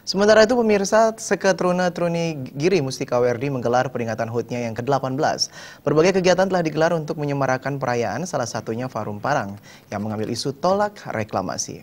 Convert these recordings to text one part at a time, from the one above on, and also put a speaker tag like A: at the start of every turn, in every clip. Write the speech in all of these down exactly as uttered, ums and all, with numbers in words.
A: Sementara itu pemirsa, Seket Runa Truni Giri Mustika Werdi menggelar peringatan H U T-nya yang ke delapan belas. Berbagai kegiatan telah digelar untuk menyemarakan perayaan, salah satunya Forum Parang yang mengambil isu tolak reklamasi.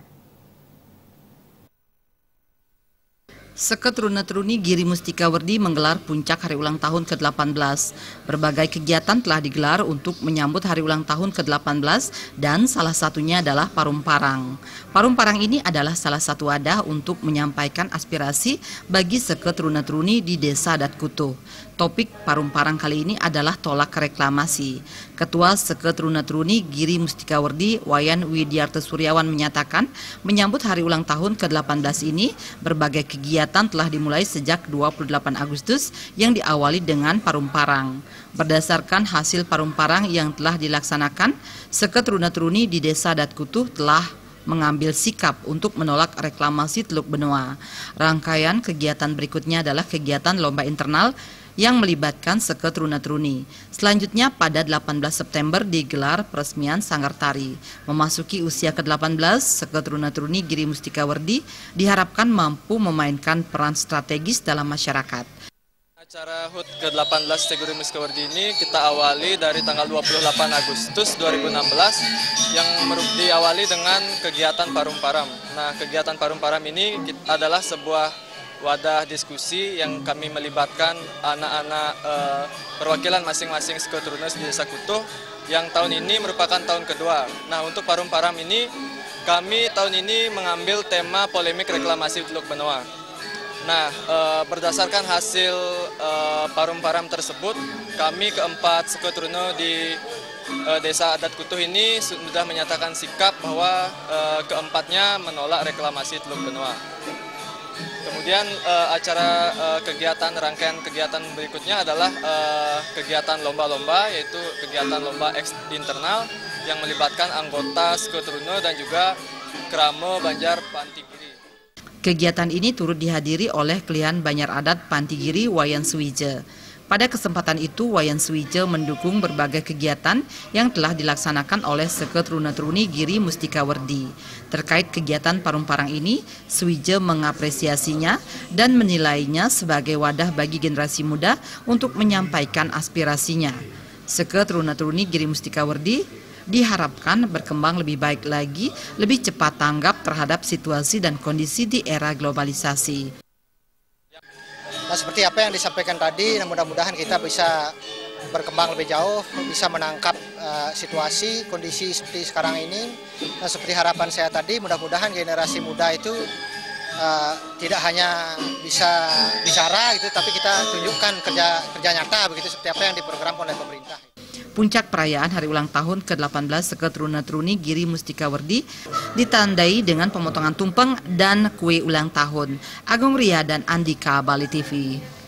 B: Seket Runa Truni Giri Mustika Werdi menggelar puncak hari ulang tahun ke delapan belas. Berbagai kegiatan telah digelar untuk menyambut hari ulang tahun ke delapan belas dan salah satunya adalah Forum Parang. Forum Parang ini adalah salah satu wadah untuk menyampaikan aspirasi bagi Seket Runa Truni di Desa Adat Kutuh. Topik Forum Parang kali ini adalah tolak reklamasi. Ketua Seket Runa Truni Giri Mustika Werdi, Wayan Widiarto Suryawan menyatakan, menyambut hari ulang tahun ke delapan belas ini, berbagai kegiatan telah dimulai sejak dua puluh delapan Agustus yang diawali dengan Forum Parang. Berdasarkan hasil Forum Parang yang telah dilaksanakan, Seket Runa Truni di Desa Adat Kutuh telah mengambil sikap untuk menolak reklamasi Teluk Benoa. Rangkaian kegiatan berikutnya adalah kegiatan lomba internal yang melibatkan Seket Runa Truni. Selanjutnya pada delapan belas September digelar peresmian Sanggar Tari. Memasuki usia ke delapan belas, Seket Runa Truni Giri Mustika Werdi diharapkan mampu memainkan peran strategis dalam masyarakat.
C: Acara H U T ke delapan belas Giri Mustika Werdi ini kita awali dari tanggal dua puluh delapan Agustus dua ribu enam belas yang diawali dengan kegiatan Forum Parang. Nah, kegiatan Forum Parang ini adalah sebuah wadah diskusi yang kami melibatkan anak-anak eh, perwakilan masing-masing Seket Runa di Desa Kutuh yang tahun ini merupakan tahun kedua. Nah, untuk Forum Parang ini kami tahun ini mengambil tema polemik reklamasi Teluk Benoa. Nah, eh, berdasarkan hasil eh, Forum Parang tersebut, kami keempat Seket Runa di eh, Desa Adat Kutuh ini sudah menyatakan sikap bahwa eh, keempatnya menolak reklamasi Teluk Benoa. Kemudian uh, acara uh, kegiatan rangkaian kegiatan berikutnya adalah uh, kegiatan lomba-lomba, yaitu kegiatan lomba internal yang melibatkan anggota Seket Runa dan juga Kramo Banjar Pantigiri.
B: Kegiatan ini turut dihadiri oleh Klian Banjar Adat Pantigiri Wayan Suwije. Pada kesempatan itu, Wayan Suwije mendukung berbagai kegiatan yang telah dilaksanakan oleh Seket Runa Truni Giri Mustika Werdi. Terkait kegiatan Forum Parang ini, Suwije mengapresiasinya dan menilainya sebagai wadah bagi generasi muda untuk menyampaikan aspirasinya. Seket Runa Truni Giri Mustika Werdi diharapkan berkembang lebih baik lagi, lebih cepat tanggap terhadap situasi dan kondisi di era globalisasi.
D: Nah, seperti apa yang disampaikan tadi, mudah-mudahan kita bisa berkembang lebih jauh, bisa menangkap uh, situasi, kondisi seperti sekarang ini. Nah, seperti harapan saya tadi, mudah-mudahan generasi muda itu uh, tidak hanya bisa bicara gitu, tapi kita tunjukkan kerja kerja nyata begitu, seperti apa yang diprogram oleh pemerintah.
B: Puncak perayaan hari ulang tahun ke delapan belas Seket Runa Truni Giri Mustika Werdi ditandai dengan pemotongan tumpeng dan kue ulang tahun. Agung Ria dan Andika, Bali T V.